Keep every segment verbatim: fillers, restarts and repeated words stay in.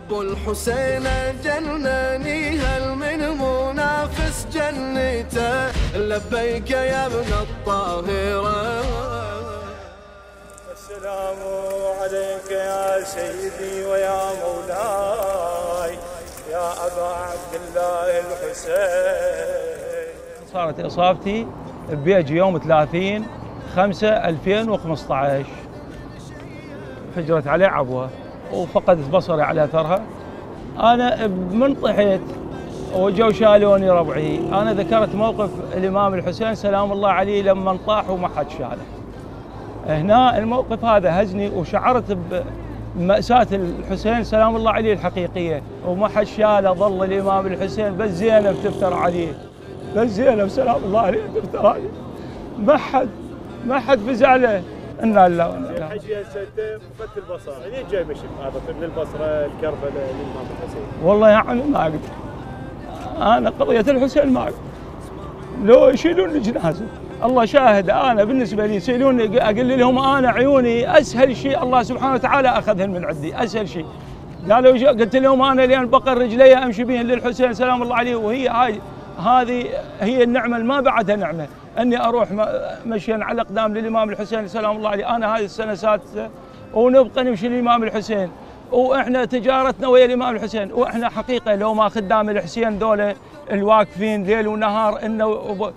ابو الحسين جنني هل من منافس جنته لبيك يا ابن الطاهرة. السلام عليك يا سيدي ويا مولاي يا أبا عبد الله الحسين. صارت إصابتي ببيجي يوم ثلاثين خمسة ألفين وخمسة عشر، فجرت عليه عبوة وفقدت بصري على أثرها. أنا من طحيت وجو شالوني ربعي. أنا ذكرت موقف الإمام الحسين سلام الله عليه لما طاح وما حد شاله. هنا الموقف هذا هزني وشعرت بمأساة الحسين سلام الله عليه الحقيقية، وما حد شاله. ظل الإمام الحسين بس زينب تفتر عليه، بس زينب سلام الله عليه تفتر عليه. ما حد ما حد فزع له. إنا لله وإنا إليه راجعون. حجي هسه فقدت البصر، ليه جاي مشي هذا من البصره الكربلاء للامام الحسين؟ والله يا عمي ما اقدر. انا قضيه الحسين ما اقدر. لو يشيلون جنازه الله شاهد، انا بالنسبه لي يشيلون اقول لهم انا عيوني اسهل شيء الله سبحانه وتعالى اخذهن من عندي، اسهل شيء. قالوا قلت لهم انا لين بقر رجلي امشي بهن للحسين سلام الله عليه، وهي هاي هذه هي النعمه ما بعدها نعمه، اني اروح مشيا على اقدام للامام الحسين سلام الله عليه. انا هذه السنه سادسه ونبقى نمشي للامام الحسين، واحنا تجارتنا ويا الامام الحسين. واحنا حقيقه لو ما خدام الحسين ذولا الواقفين ليل ونهار انه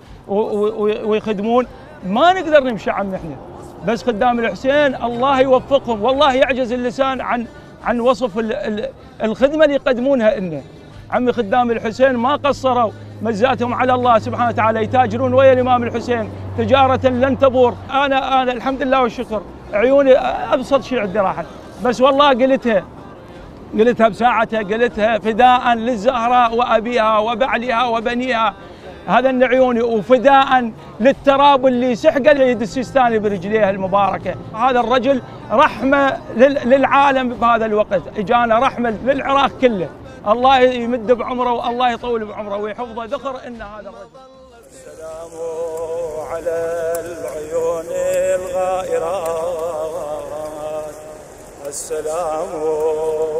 ويخدمون ما نقدر نمشي عم احنا. بس خدام الحسين الله يوفقهم، والله يعجز اللسان عن عن وصف الخدمه اللي يقدمونها لنا. عمي خدام الحسين ما قصروا، مجزاتهم على الله سبحانه وتعالى، يتاجرون ويا الامام الحسين تجاره لن تبور. انا انا الحمد لله والشكر عيوني ابسط شيء عندي راحت، بس والله قلتها قلتها بساعتها، قلتها فداء للزهراء وابيها وبعلها وبنيها. هذا ان عيوني، وفداء للتراب اللي سحقه اليد السيستاني برجليها المباركه. هذا الرجل رحمه للعالم بهذا الوقت، اجانا رحمه للعراق كله. الله يمد بعمره والله يطول بعمره ويحفظه ذخر ان هذا الرجل. السلام على العيون الغائرات، السلام